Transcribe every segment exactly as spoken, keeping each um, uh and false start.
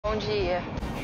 Bom dia.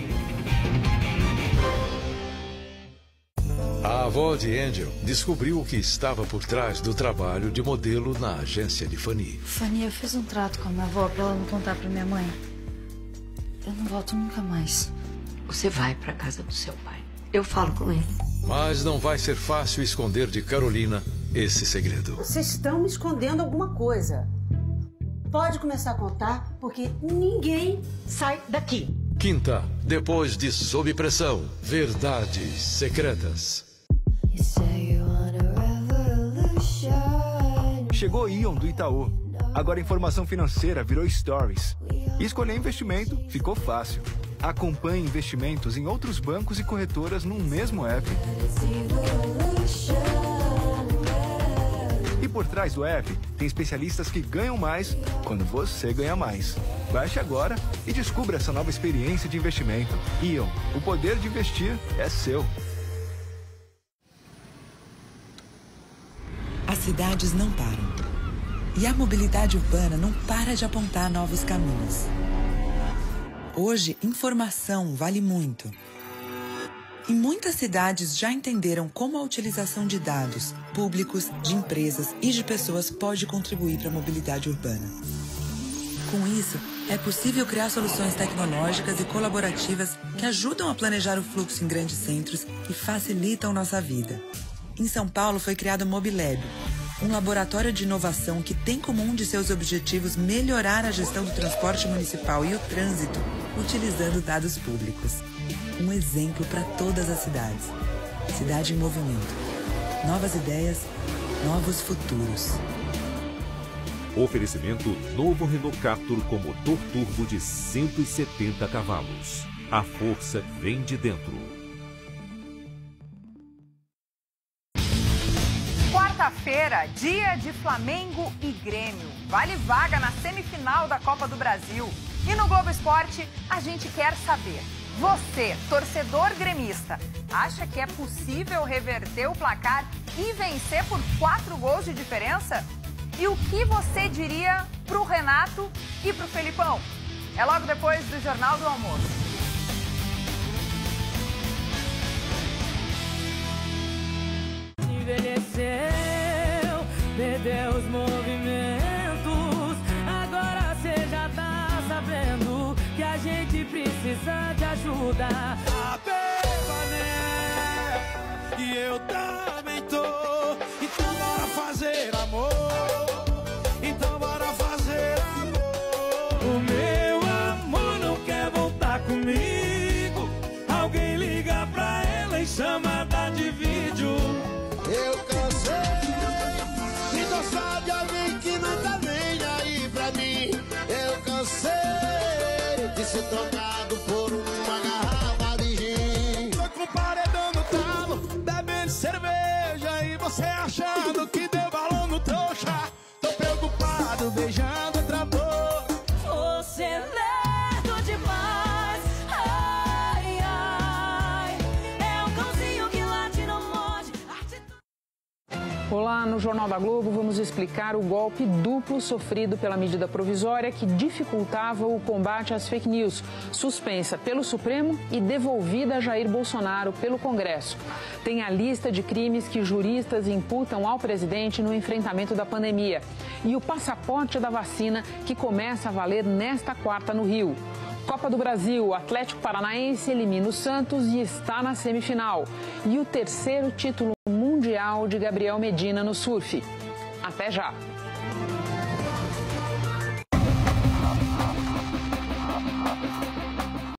A avó de Angel descobriu o que estava por trás do trabalho de modelo na agência de Fanny. Fanny, eu fiz um trato com a minha avó pra ela não contar pra minha mãe. Eu não volto nunca mais. Você vai pra casa do seu pai. Eu falo com ele. Mas não vai ser fácil esconder de Carolina esse segredo. Vocês estão me escondendo alguma coisa. Pode começar a contar, porque ninguém sai daqui. Quinta, depois de Sob Pressão, Verdades Secretas. Chegou o Ion do Itaú. Agora a informação financeira virou Stories. E escolher investimento ficou fácil. Acompanhe investimentos em outros bancos e corretoras no mesmo app. E por trás do app, tem especialistas que ganham mais quando você ganha mais. Baixe agora e descubra essa nova experiência de investimento. Ion, o poder de investir é seu. As cidades não param. E a mobilidade urbana não para de apontar novos caminhos. Hoje, informação vale muito. E muitas cidades já entenderam como a utilização de dados públicos, de empresas e de pessoas pode contribuir para a mobilidade urbana. Com isso, é possível criar soluções tecnológicas e colaborativas que ajudam a planejar o fluxo em grandes centros e facilitam nossa vida. Em São Paulo foi criado o Mobilab, um laboratório de inovação que tem como um de seus objetivos melhorar a gestão do transporte municipal e o trânsito, utilizando dados públicos. Um exemplo para todas as cidades. Cidade em movimento. Novas ideias, novos futuros. Oferecimento novo Renault Captur com motor turbo de cento e setenta cavalos. A força vem de dentro. Quarta-feira, dia de Flamengo e Grêmio. Vale vaga na semifinal da Copa do Brasil. E no Globo Esporte, a gente quer saber. Você, torcedor gremista, acha que é possível reverter o placar e vencer por quatro gols de diferença? E o que você diria pro Renato e pro Felipão? É logo depois do Jornal do Almoço. Envelheceu, perdeu os movimentos. Agora você já tá sabendo que a gente precisa de ajuda. A né? E eu também tô. Então bora fazer amor. Então bora fazer amor. O meu amor não quer voltar comigo. Alguém liga pra ela em chamada de vídeo. Eu cansei, então sabe alguém que não tá nem aí pra mim. Eu cansei de ser trocado por uma garrafa de gin. Tô com o paredão no talo, bebendo cerveja e você achando que deu balão no trouxa. Tô preocupado, beijando outra boca. Você é lerdo demais. Ai, ai, é um cãozinho que late não morde. Olá, no Jornal da Globo vamos explicar o golpe duplo sofrido pela medida provisória que dificultava o combate às fake news, suspensa pelo Supremo e devolvida a Jair Bolsonaro pelo Congresso. Tem a lista de crimes que juristas imputam ao presidente no enfrentamento da pandemia e o passaporte da vacina que começa a valer nesta quarta no Rio. Copa do Brasil, o Atlético Paranaense elimina o Santos e está na semifinal. E o terceiro título mundial de Gabriel Medina no surf. Até já!